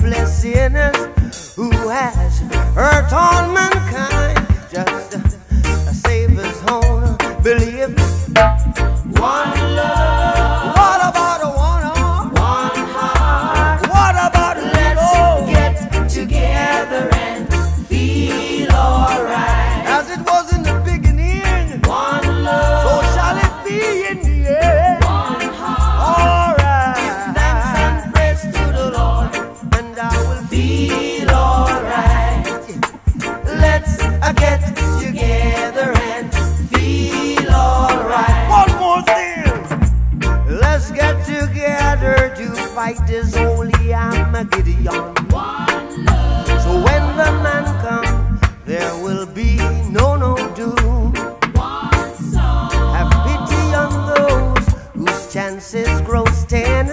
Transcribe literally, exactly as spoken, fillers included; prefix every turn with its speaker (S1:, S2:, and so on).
S1: hopeless sinners who has hurt all mankind. Just uh, save his own belief. One love. What about a one heart? One heart. What about a let's get together and feel alright? As it was in the beginning. One love. So shall it be in the end. One heart. Alright. Give thanks and praise to the Lord, and I will feel alright. Let's uh, get together and feel alright. One more thing. Let's get together to fight this holy Armageddon. One love. So when the man comes, there will be no no doom. One soul. Have pity on those whose chances grow ten.